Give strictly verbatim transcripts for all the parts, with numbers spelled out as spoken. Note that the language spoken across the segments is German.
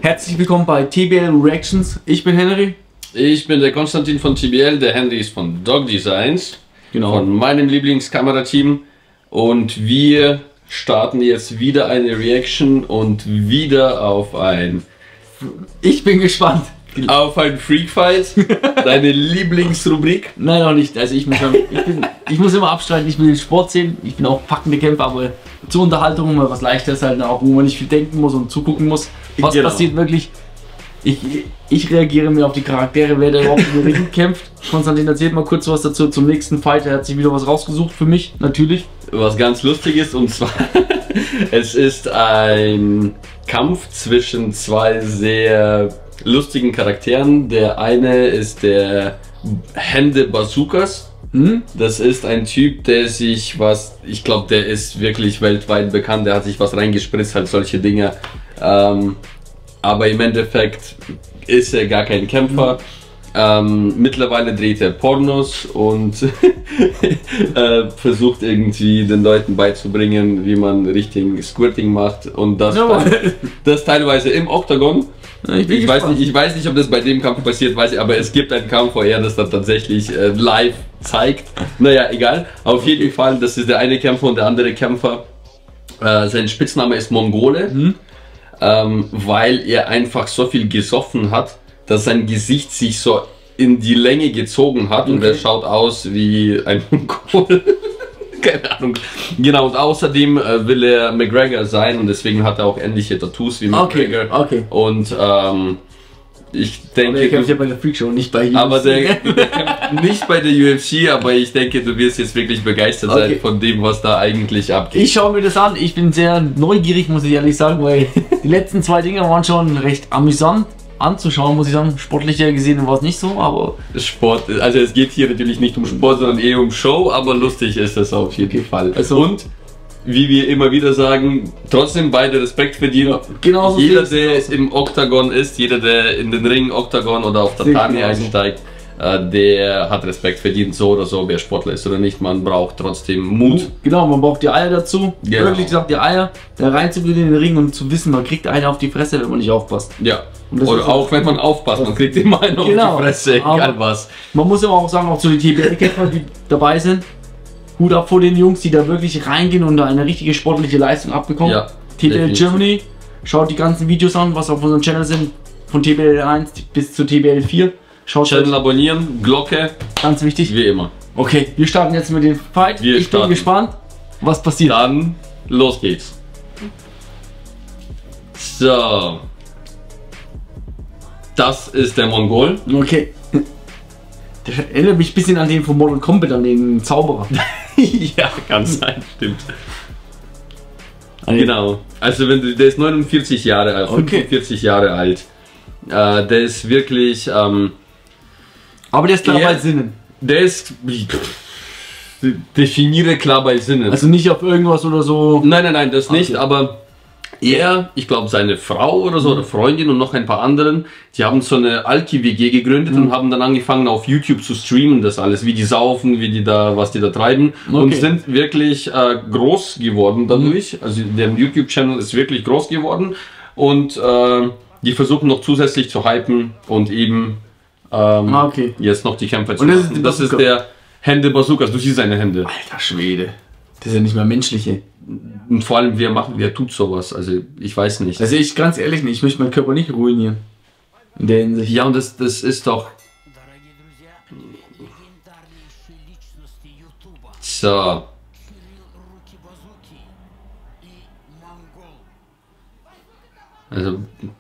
Herzlich willkommen bei T B L Reactions. Ich bin Henry. Ich bin der Konstantin von T B L, der Henry ist von Dog Designs, Genau. von meinem Lieblingskamerateam. Und wir starten jetzt wieder eine Reaction und wieder auf ein... Ich bin gespannt. Auf ein Freak Fight, deine Lieblingsrubrik. Nein, noch nicht. Also ich muss, ich, bin, ich muss immer abstreiten, ich will den Sport sehen. Ich bin auch packende Kämpfer, aber zur Unterhaltung mal was Leichtes halt auch, wo man nicht viel denken muss und zugucken muss. Was Genau. passiert wirklich? Ich, ich reagiere mir auf die Charaktere, wer da überhaupt in den Ring kämpft. Konstantin, erzählt mal kurz was dazu zum nächsten Fight. Er hat sich wieder was rausgesucht für mich, natürlich. Was ganz lustig ist, und zwar, es ist ein Kampf zwischen zwei sehr lustigen Charakteren. Der eine ist der Hände Bazookas. Hm? Das ist ein Typ, der sich was, ich glaube, der ist wirklich weltweit bekannt, der hat sich was reingespritzt, halt solche Dinge. Ähm, aber im Endeffekt ist er gar kein Kämpfer. Ähm, mittlerweile dreht er Pornos und äh, versucht irgendwie den Leuten beizubringen, wie man richtig Squirting macht. Und das, Ja, das teilweise im Oktagon. Ich, bin Ich weiß, gespannt. nicht, ich weiß nicht, ob das bei dem Kampf passiert, weiß ich, aber es gibt einen Kampf, wo er das dann tatsächlich äh, live zeigt. Naja, egal. Auf jeden Fall, das ist der eine Kämpfer und der andere Kämpfer. Äh, sein Spitzname ist Mongole, Hm? ähm, weil er einfach so viel gesoffen hat, dass sein Gesicht sich so in die Länge gezogen hat, und Okay. er schaut aus wie ein Mongol. Keine Ahnung. Genau, und außerdem äh, will er McGregor sein, und deswegen hat er auch ähnliche Tattoos wie McGregor. Okay, okay. Und ähm, ich Aber der denke, kämpft ja du, bei der Freakshow, nicht bei hier. aber der, der kämpft nicht bei der U F C, aber ich denke, du wirst jetzt wirklich begeistert Okay. sein von dem, was da eigentlich abgeht. Ich schaue mir das an. Ich bin sehr neugierig, muss ich ehrlich sagen, weil die letzten zwei Dinger waren schon recht amüsant anzuschauen, muss ich sagen. Sportlicher gesehen war es nicht so, aber Sport, also es geht hier natürlich nicht um Sport, sondern eher um Show, aber lustig ist es auf jeden Fall. Also- und wie wir immer wieder sagen, trotzdem beide Respekt verdienen. genau so Jeder, sehe der ich es aus. im Oktagon ist, jeder, der in den Ring, Oktagon oder auf Sehe ich Tatami genauso. einsteigt, äh, der hat Respekt verdient, so oder so, wer Sportler ist oder nicht. Man braucht trotzdem Mut. Genau, man braucht die Eier dazu. Genau. Wirklich gesagt, die Eier, da reinzugehen in den Ring und zu wissen, man kriegt einen auf die Fresse, wenn man nicht aufpasst. Ja. Und das Oder ist- auch wenn man aufpasst, man kriegt immer einen auf Genau. die Fresse, egal Aber- was. Man muss aber auch sagen, auch zu den T B L-Kämpfern, die dabei sind, Hut ab vor den Jungs, die da wirklich reingehen und da eine richtige sportliche Leistung abbekommen. Ja, T B L definitiv. Germany, schaut die ganzen Videos an, was auf unserem Channel sind, von T B L eins bis zu T B L vier. Schaut Channel euch, abonnieren, Glocke, ganz wichtig. wie immer. Okay, wir starten jetzt mit dem Fight. Wir ich starten. bin gespannt, was passiert. Dann los geht's. So. Das ist der Mongol. Okay. Der erinnert mich ein bisschen an den von Mortal Kombat, an den Zauberer. Ja, kann sein, stimmt. Genau. Also wenn du, der ist neunundvierzig Jahre alt, Okay. fünfundvierzig Jahre alt. Äh, der ist wirklich, ähm, Aber der ist klar Ja. bei Sinnen. der ist, definiere klar bei Sinnen. Also nicht auf irgendwas oder so. Nein, nein, nein, das nicht, Okay. aber er, ich glaube seine Frau oder so, oder Freundin und noch ein paar anderen, die haben so eine Alki-W G gegründet und haben dann angefangen auf YouTube zu streamen, das alles, wie die saufen, wie die da, was die da treiben, und Okay. sind wirklich äh, groß geworden dadurch. Also der YouTube-Channel ist wirklich groß geworden, und äh, die versuchen noch zusätzlich zu hypen und eben ähm, Ah, okay. jetzt noch die Kämpfe zu Und das ist machen. die Das ist Bazooka. der Hände Bazookas, du siehst seine Hände. Alter Schwede. Das ist ja nicht mehr menschlich, ey. Und vor allem, wer macht, wer tut sowas? Also ich weiß nicht. Also ich ganz ehrlich nicht, ich möchte meinen Körper nicht ruinieren. In der Hinsicht. Ja, und das, das ist doch... Дорогие друзья, легендарнейшие личности Ютуба. So, Кирилл Руки-Базуки и Монгол. also...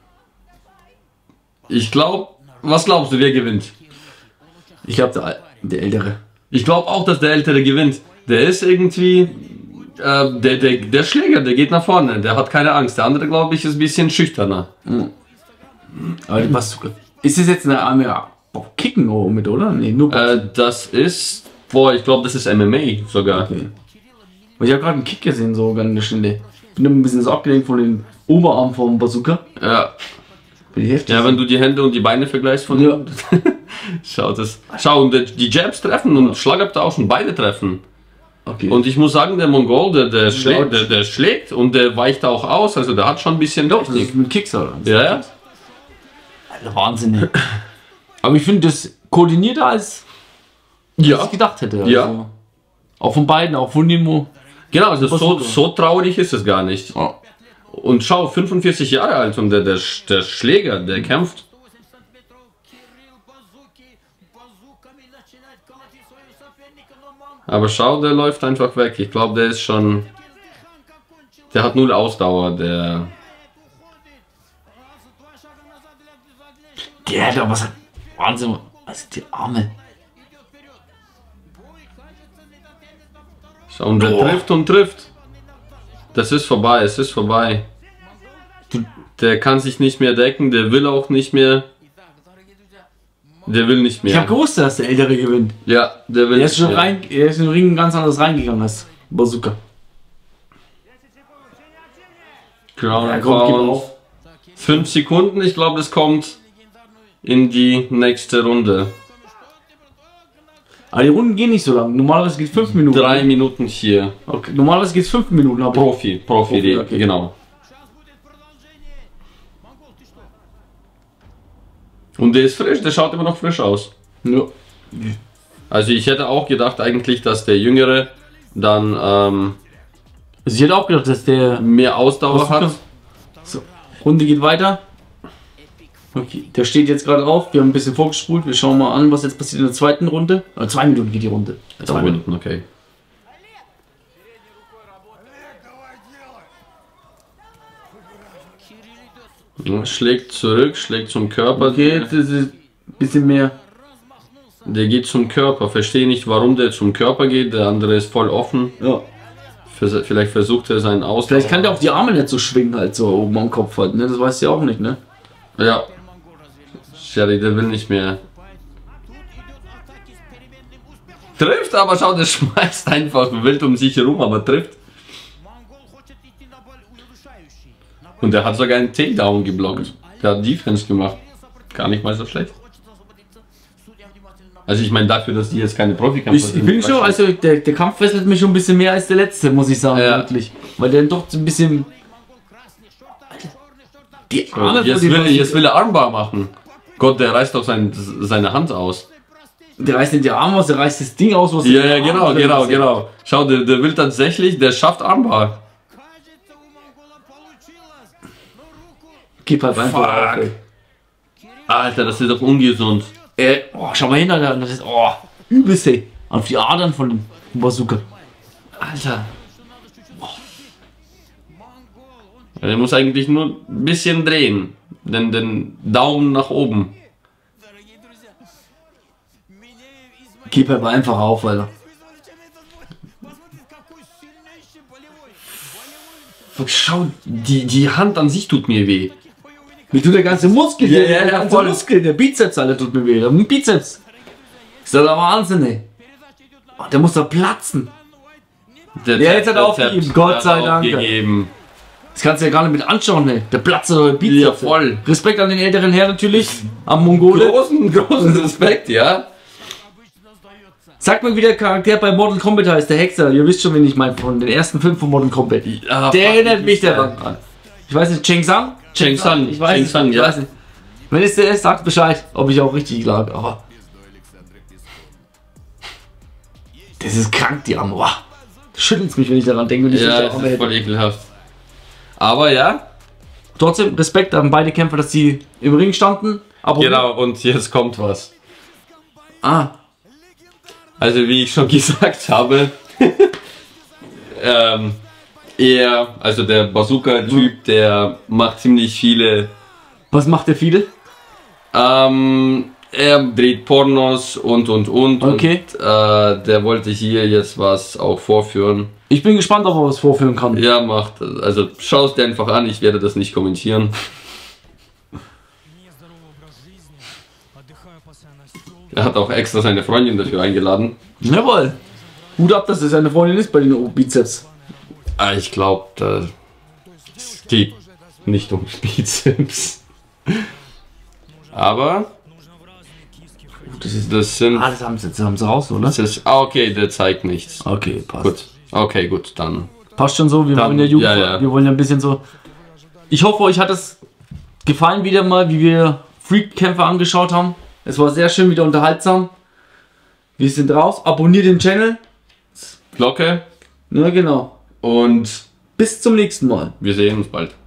Ich glaube... Was glaubst du, wer gewinnt? Ich glaube, der, der Ältere. Ich glaube auch, dass der Ältere gewinnt. Der ist irgendwie... Äh, der, der, der Schläger, der geht nach vorne, der hat keine Angst. Der andere, glaube ich, ist ein bisschen schüchterner. Aber was ist das jetzt eine arme Kicken mit, oder? Nee, nur Äh, das ist... Boah, ich glaube, das ist M M A sogar. okay. Weil ich habe gerade einen Kick gesehen, so ganz eine Stunde. Bin ein bisschen so abgelenkt von den Oberarm vom Bazooka. Ja. Bin ich heftig. Ja, wenn du die Hände und die Beine vergleichst von Ja. ihm. Schau, das. Schau, und die Jabs treffen und Schlagabtauschen, beide treffen. Okay. Und ich muss sagen, der Mongol, der, der, schlägt, laut. der, der schlägt und der weicht auch aus, also der hat schon ein bisschen doch, das Technik. ist mit Kicks, oder? Ja, ja. Alter, Wahnsinn. Ey. Aber ich finde das koordinierter als Ja. ich gedacht hätte. Also. Ja. Auch von beiden, auch von Nemo. Genau, also so, Bazooka. so traurig ist es gar nicht. Ja. Und schau, fünfundvierzig Jahre alt und der, der, der Schläger, der kämpft. сто восемьдесят метров. Кирилл Базуки. Базуками начинает колотить своего соперника, но Монголь Aber schau, der läuft einfach weg. Ich glaube, der ist schon. с дыханка кончил. Der hat null Ausdauer, der. Уходит. Раз, два шага назад для для- Der hat aber was. Wahnsinn. Also die Arme. идет вперед. Бой, кажется, не дотянет до второго. Schau, und der Boah. trifft und trifft. Das ist vorbei, es ist vorbei. Du, Der kann sich nicht mehr decken, der will auch nicht mehr. Итак, дорогие друзья, Der will nicht ich habe mehr. gewusst, dass der Ältere gewinnt. Ja, der will Er ist nicht schon mehr. rein, er ist in den Ring ganz anders reingegangen als Bazooka. Ground Ja, and komm, gib Pound. auf. Fünf Sekunden, ich glaube, das kommt in die nächste Runde. Aber die Runden gehen nicht so lang. Normalerweise geht es fünf Minuten. Drei Minuten hier. Okay. Normalerweise geht es fünf Minuten. Aber Profi, Profi, Profi, okay. genau. сейчас будет продолжение. Монгол, ты что? Und der ist frisch, der schaut immer noch frisch aus. ja. Also ich hätte auch gedacht eigentlich, dass der Jüngere dann ähm, Also ich hätte auch gedacht, dass der mehr Ausdauer hat. So, Runde geht weiter. Okay, der steht jetzt gerade auf. Wir haben ein bisschen vorgespult. Wir schauen mal an, was jetzt passiert in der zweiten Runde. Äh, zwei Minuten geht die Runde. Zwei Minuten, okay. Ja, schlägt zurück, schlägt zum Körper. Okay, jetzt ist es ein bisschen mehr. Der geht zum Körper. Verstehe nicht, warum der zum Körper geht. Der andere ist voll offen. Ja. Vers- Vielleicht versucht er seinen Ausdauer. Vielleicht kann der auch die Arme nicht so schwingen, halt so oben am Kopf halt. Ne? Das weißt du ja auch nicht, ne? Ja. Sherry, der will nicht mehr. Trifft, aber schau, der schmeißt einfach wild um sich herum, aber trifft. Монгол хочет идти на боль удушающий. На Und der hat sogar einen Takedown geblockt. Der hat Defense gemacht. Gar nicht mal so schlecht. хочет освободиться. Судья внимательно. Also ich meine dafür, dass die jetzt keine Profikämpfer Ich, ich bin schon, also der, der Kampf fesselt mich schon ein bisschen mehr als der letzte, muss ich sagen, Ja. wirklich. Weil der doch so ein bisschen. Монгол красный шорт, черный шорт. Die Arme Jetzt von dem will, er- jetzt Bazooka- will er Armbar machen. Gott, der reißt doch sein, seine Hand aus. Der reißt nicht die Arme aus, der reißt das Ding aus, was Ja, ja, genau, genau, genau. Schau, der, der will tatsächlich, der schafft Armbar. Кажется, у Монгола получилось. Но руку Gib halt einfach Fuck. auf, ey. Alter, das ist doch ungesund. Äh, oh, schau mal hin, Alter. Das ist, oh, übelst, ey. Auf die Adern von dem Bazooka. Alter. Ja, der muss eigentlich nur ein bisschen drehen. Den, den Daumen nach oben. Дорогие друзья, меня из Gib halt einfach auf, Alter. Посмотрите, какой сильнейший болевой. Болевой. Schau, die, die Hand an sich tut mir weh. Mir tut der ganze Muskel, Ja, der, ja, der ja, ganze voll. Muskel, der Bizeps, Alter, tut mir weh. Der Bizeps. Ist doch der Wahnsinn, ey. Oh, der muss da platzen. Der Ja, jetzt hat er der aufgegeben, Tapp, Gott der hat sei Dank. aufgegeben. Das kannst du ja gar nicht mit anschauen, ey. Der platzt doch der Bizeps. Ja, voll. Respekt an den älteren Herr natürlich. Am Mongole. Großen, großen Respekt, ja. Sag mir, wie der Charakter bei Mortal Kombat heißt, der Hexer. Ihr wisst schon, wen ich meine, von den ersten Filmen von Mortal Kombat. Ah, Der fuck, erinnert mich ja. daran an. Ich weiß nicht, Cheng Sang? Cheng Sang, Ich weiß Cheng nicht, Sang, ich ja. weiß nicht. Wenn es der ist, sagt Bescheid, ob ich auch richtig lag. Aber das ist krank, die Arme. Boah. Schüttelt mich, wenn ich daran denke. Wenn ich Ja, solche das Arme ist hätte. voll ekelhaft. Aber ja, Trotzdem Respekt an beide Kämpfer, dass sie im Ring standen. Aber genau, und jetzt kommt was. Ah, Also wie ich schon gesagt habe, ähm, er, also der Bazooka-Typ, der macht ziemlich viele, was macht der viele? ähm, er dreht Pornos und und und. Okay. Und, äh, der wollte hier jetzt was auch vorführen. Ich bin gespannt, ob er was vorführen kann. Ja, macht, also schau es dir einfach an, ich werde das nicht kommentieren. Нездоровый образ жизни. Отдыхаю постоянно с тёлкой. Er hat auch extra seine Freundin dafür eingeladen. Jawohl. Hut ab, dass das seine Freundin ist bei den Bizeps. Ah, ich glaube, da es geht nicht um Bizeps. Aber Das ist das sind. Ah, das haben sie, das haben sie raus, oder? Das ist, ah, okay, der zeigt nichts. Okay, passt. Gut. Okay, gut, dann. Passt schon so, wir Dann- wollen ja Jugend, ja, ja. wir wollen ja ein bisschen so. Ich hoffe, euch hat es gefallen wieder mal, wie wir Freak-Kämpfer angeschaut haben. Es war sehr schön, wieder unterhaltsam. Wir sind raus. Abonniert den Channel. Glocke Ja, genau. und Bis zum nächsten Mal. wir sehen uns bald.